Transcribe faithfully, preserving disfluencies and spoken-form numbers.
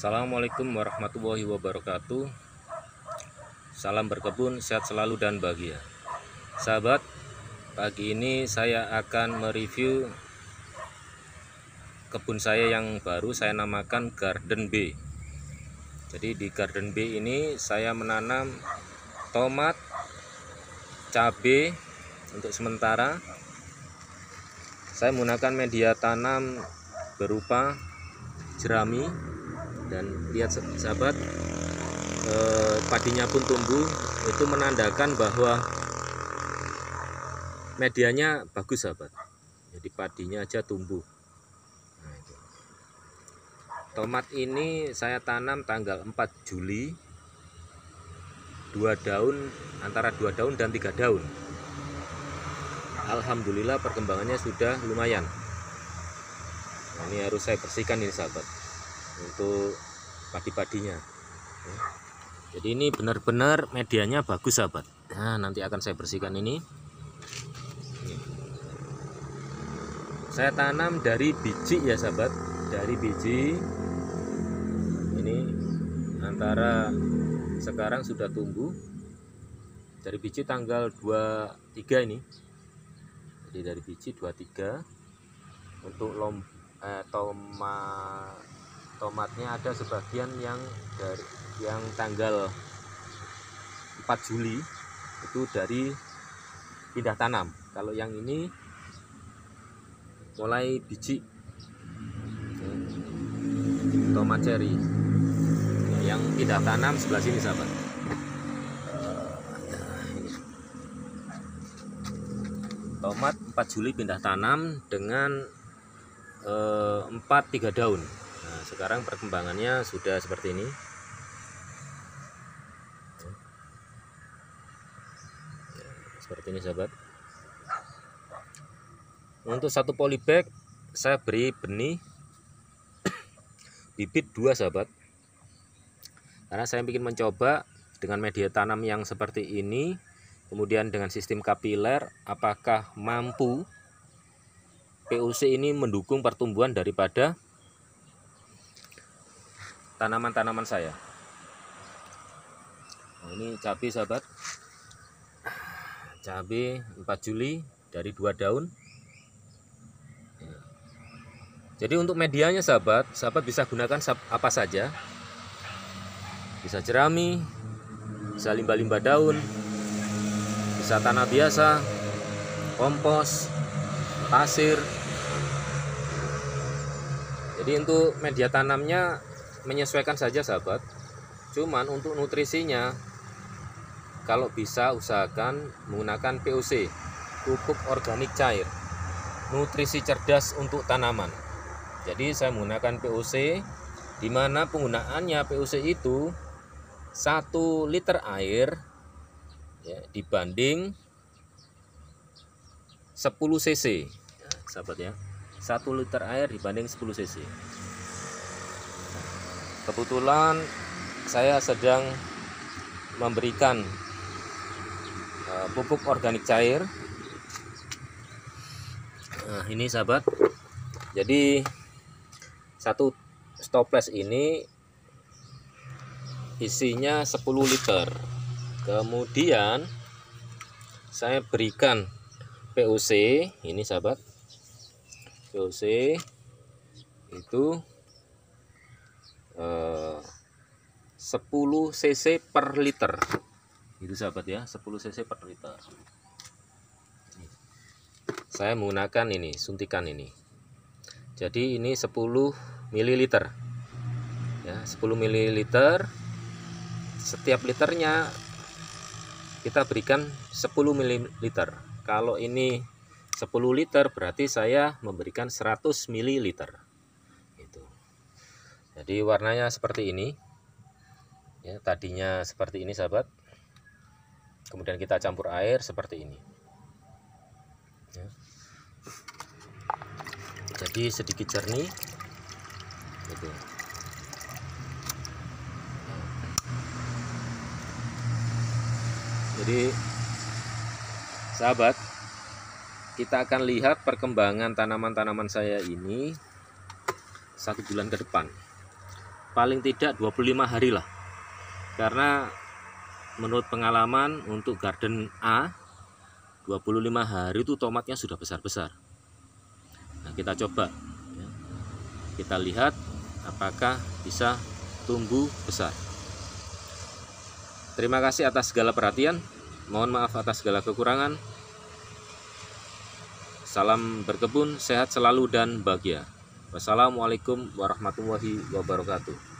Assalamualaikum warahmatullahi wabarakatuh. Salam berkebun, sehat selalu dan bahagia. Sahabat, pagi ini saya akan mereview kebun saya yang baru saya namakan Garden B. Jadi di Garden B ini saya menanam tomat, cabai untuk sementara. Saya menggunakan media tanam berupa jerami. Dan lihat sahabat, eh, padinya pun tumbuh, itu menandakan bahwa medianya bagus sahabat. Jadi padinya aja tumbuh. Nah, itu. Tomat ini saya tanam tanggal empat Juli, dua daun, antara dua daun dan tiga daun. Alhamdulillah perkembangannya sudah lumayan. Nah, ini harus saya bersihkan ini sahabat, untuk padi-padinya. Jadi ini benar-benar medianya bagus sahabat. Nah, nanti akan saya bersihkan ini. Ini saya tanam dari biji ya sahabat, dari biji. Ini antara sekarang sudah tumbuh dari biji tanggal dua puluh tiga ini. Jadi dari biji dua puluh tiga. Untuk lom eh, tomat tomatnya ada sebagian yang dari yang tanggal empat Juli itu dari pindah tanam. Kalau yang ini mulai biji tomat cherry yang pindah tanam sebelah sini sahabat. Tomat empat Juli pindah tanam dengan eh, empat tiga daun. Nah, sekarang perkembangannya sudah seperti ini. Seperti ini sahabat. Untuk satu polybag saya beri benih bibit dua sahabat. Karena saya ingin mencoba dengan media tanam yang seperti ini, kemudian dengan sistem kapiler, apakah mampu P U C ini mendukung pertumbuhan daripada tanaman-tanaman saya. Nah, ini cabai sahabat, cabai empat Juli dari dua daun. Jadi untuk medianya sahabat, sahabat bisa gunakan apa saja. Bisa jerami, bisa limbah-limbah daun, bisa tanah biasa, kompos, pasir. Jadi untuk media tanamnya menyesuaikan saja sahabat. Cuman untuk nutrisinya kalau bisa usahakan menggunakan P U C, pupuk organik cair, nutrisi cerdas untuk tanaman. Jadi saya menggunakan P U C, di mana penggunaannya P U C itu satu liter air ya, dibanding sepuluh cc ya, sahabat ya, satu liter air dibanding sepuluh cc. Kebetulan saya sedang memberikan uh, pupuk organik cair. Nah, ini sahabat. Jadi satu stoples ini isinya sepuluh liter. Kemudian saya berikan P U C, ini sahabat. P U C itu eh, sepuluh cc per liter. Itu sahabat ya, sepuluh cc per liter. Saya menggunakan ini, suntikan ini. Jadi ini sepuluh mililiter. Ya, sepuluh mililiter. Setiap liternya kita berikan sepuluh mililiter. Kalau ini sepuluh liter berarti saya memberikan seratus mililiter. Gitu. Jadi warnanya seperti ini. Ya, tadinya seperti ini sahabat. Kemudian kita campur air seperti ini. Ya. Jadi sedikit jernih. Gitu. Jadi sahabat, kita akan lihat perkembangan tanaman-tanaman saya ini satu bulan ke depan. paling tidak dua puluh lima hari lah. Karena menurut pengalaman untuk garden A dua puluh lima hari itu tomatnya sudah besar-besar. Nah, kita coba ya. Kita lihat apakah bisa tumbuh besar. Terima kasih atas segala perhatian. Mohon maaf atas segala kekurangan. Salam berkebun, sehat selalu dan bahagia. Wassalamualaikum warahmatullahi wabarakatuh.